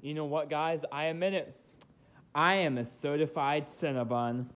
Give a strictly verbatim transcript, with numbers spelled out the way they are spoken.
You know what, guys? I admit it. I am a certified Cinnabon.